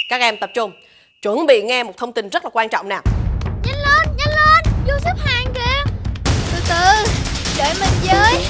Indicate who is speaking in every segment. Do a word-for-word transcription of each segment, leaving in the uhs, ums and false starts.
Speaker 1: Các em tập trung, chuẩn bị nghe một thông tin rất là quan trọng nào.
Speaker 2: Nhanh lên, nhanh lên, vô xếp hàng kìa. Từ từ, đợi mình với.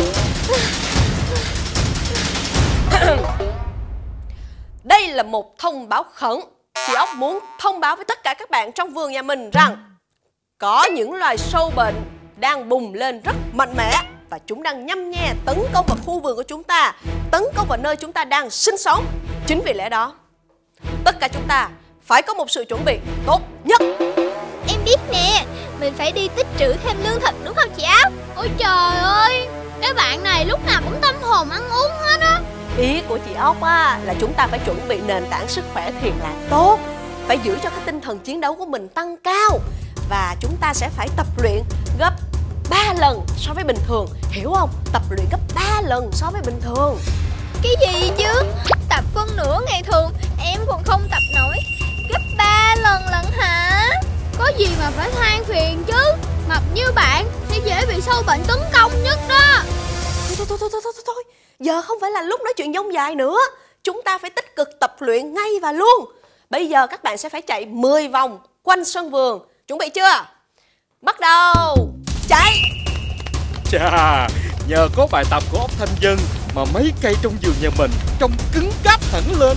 Speaker 1: Đây là một thông báo khẩn. Chị Ốc muốn thông báo với tất cả các bạn trong vườn nhà mình rằng có những loài sâu bệnh đang bùng lên rất mạnh mẽ và chúng đang nhăm nhe tấn công vào khu vườn của chúng ta, tấn công vào nơi chúng ta đang sinh sống. Chính vì lẽ đó, tất cả chúng ta phải có một sự chuẩn bị tốt nhất.
Speaker 2: Em biết nè, mình phải đi tích trữ thêm lương thực đúng không chị Ốc? Ôi trời ơi, cái bạn này lúc nào cũng tâm hồn ăn uống hết á.
Speaker 1: Ý của chị Ốc á, là chúng ta phải chuẩn bị nền tảng sức khỏe thiệt là tốt, phải giữ cho cái tinh thần chiến đấu của mình tăng cao. Và chúng ta sẽ phải tập luyện gấp ba lần so với bình thường, hiểu không? Tập luyện gấp ba lần so với bình thường.
Speaker 2: Cái gì chứ? Tập phân nửa ngày thường em còn không tập nổi, gấp ba lần lận hả? Có gì mà phải than phiền chứ. Mập như bạn thì dễ bị sâu bệnh tấn công nhất đó.
Speaker 1: Thôi thôi thôi thôi thôi thôi, giờ không phải là lúc nói chuyện dông dài nữa. Chúng ta phải tích cực tập luyện ngay và luôn. Bây giờ các bạn sẽ phải chạy mười vòng quanh sân vườn. Chuẩn bị chưa? Bắt đầu. Chạy.
Speaker 3: Chà, nhờ có bài tập của ốc Thanh Dân mà mấy cây trong vườn nhà mình trông cứng cáp hẳn lên.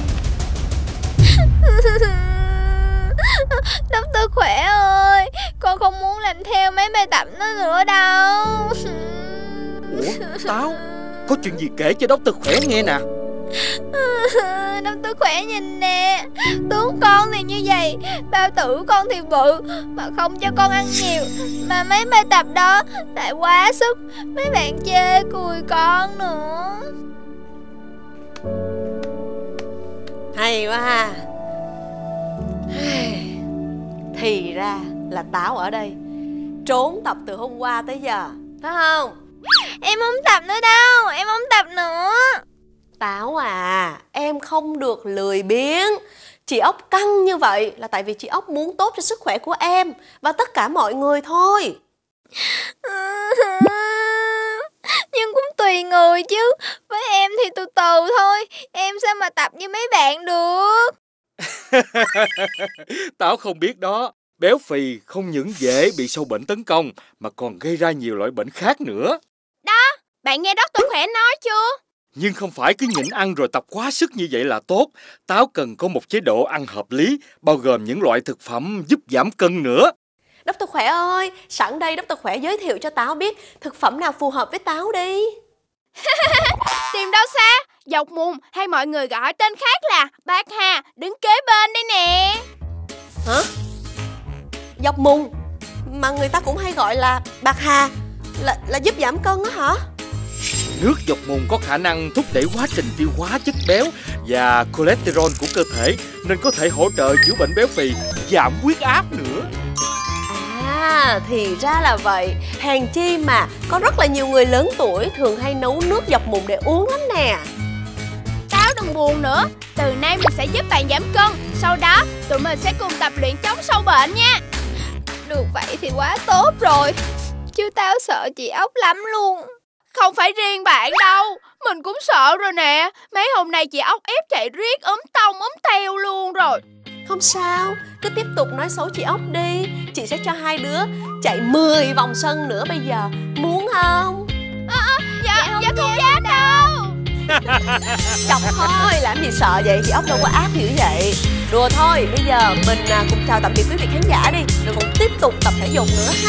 Speaker 2: Doctor Khỏe ơi, con không muốn làm theo mấy bài tập đó nữa đâu.
Speaker 3: Ủa, Táo, có chuyện gì kể cho Doctor Khỏe nghe nè.
Speaker 2: Doctor Khỏe nhìn nè, tướng con thì như vậy, bao tử con thì bự, mà không cho con ăn nhiều. Mà mấy bài tập đó lại quá sức, mấy bạn chê cười con nữa.
Speaker 1: Hay quá ha. Thì ra là Táo ở đây trốn tập từ hôm qua tới giờ, phải không?
Speaker 2: Em không tập nữa đâu, em không tập nữa.
Speaker 1: Táo à, em không được lười biếng. Chị Ốc căng như vậy là tại vì chị Ốc muốn tốt cho sức khỏe của em và tất cả mọi người thôi.
Speaker 2: Nhưng cũng tùy người chứ. Với em thì từ từ thôi. Em sao mà tập như mấy bạn được.
Speaker 3: Táo không biết đó, béo phì không những dễ bị sâu bệnh tấn công mà còn gây ra nhiều loại bệnh khác nữa.
Speaker 2: Đó, bạn nghe Doctor Khỏe nói chưa?
Speaker 3: Nhưng không phải cứ nhịn ăn rồi tập quá sức như vậy là tốt. Táo cần có một chế độ ăn hợp lý, bao gồm những loại thực phẩm giúp giảm cân nữa.
Speaker 1: Doctor Khỏe ơi, sẵn đây Doctor Khỏe giới thiệu cho Táo biết thực phẩm nào phù hợp với Táo đi.
Speaker 2: Tìm đâu xa, dọc mùng hay mọi người gọi tên khác là bạc hà đứng kế bên đây nè.
Speaker 1: Hả? Dọc mùng mà người ta cũng hay gọi là bạc hà là, là giúp giảm cân á hả?
Speaker 3: Nước dọc mùng có khả năng thúc đẩy quá trình tiêu hóa chất béo và cholesterol của cơ thể, nên có thể hỗ trợ chữa bệnh béo phì, giảm huyết áp nữa.
Speaker 1: À, thì ra là vậy. Hèn chi mà có rất là nhiều người lớn tuổi thường hay nấu nước dọc mùng để uống lắm nè.
Speaker 2: Táo đừng buồn nữa, từ nay mình sẽ giúp bạn giảm cân. Sau đó tụi mình sẽ cùng tập luyện chống sâu bệnh nha. Được vậy thì quá tốt rồi, chứ Táo sợ chị Ốc lắm luôn. Không phải riêng bạn đâu, mình cũng sợ rồi nè. Mấy hôm nay chị Ốc ép chạy riết ốm tông ốm teo luôn rồi.
Speaker 1: Không sao, cứ tiếp tục nói xấu chị Ốc đi. Chị sẽ cho hai đứa chạy mười vòng sân nữa bây giờ. Muốn không?
Speaker 2: À, à, dạ, dạ không, dạ không dám đâu.
Speaker 1: Chọc thôi, làm gì sợ vậy? Chị Ốc đâu có ác dữ vậy. Đùa thôi, bây giờ mình cùng chào tạm biệt quý vị khán giả đi. Rồi còn tiếp tục tập thể dục nữa ha.